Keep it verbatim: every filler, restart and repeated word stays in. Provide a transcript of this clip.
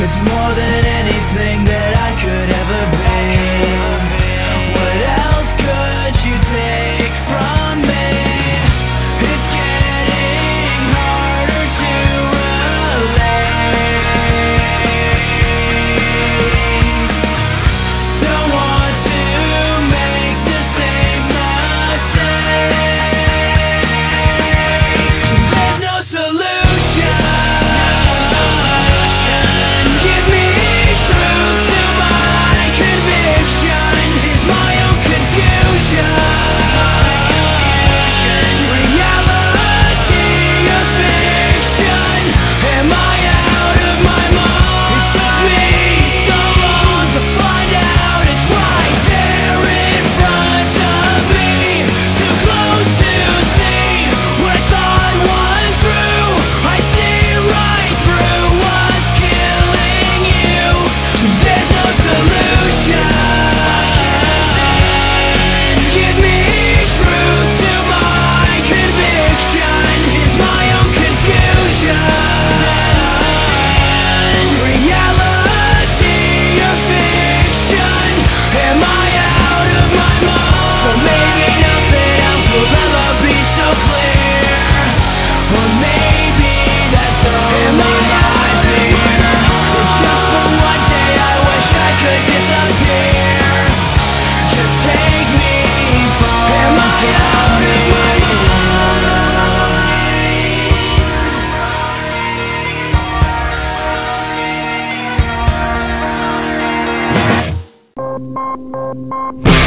It's more than anything that I could ever be. What else could you take from me? It's getting harder to relate. Don't want to make the same mistakes. There's no solution. Give me truth to my conviction. Is my own confusion. Reality or fiction? Am I out of my mind? It took me so long to find out. It's right there in front of me, too close to see what I thought was true. I see right through what's killing you. There's no solution. Give me truth to my conviction. Is my own confusion. Reality or fiction? Am I out of my mind? So maybe nothing else will ever be so clear. Or maybe that's only my fear. If just for one day I wish I could disappear. Just take me far. Am I out of my mind?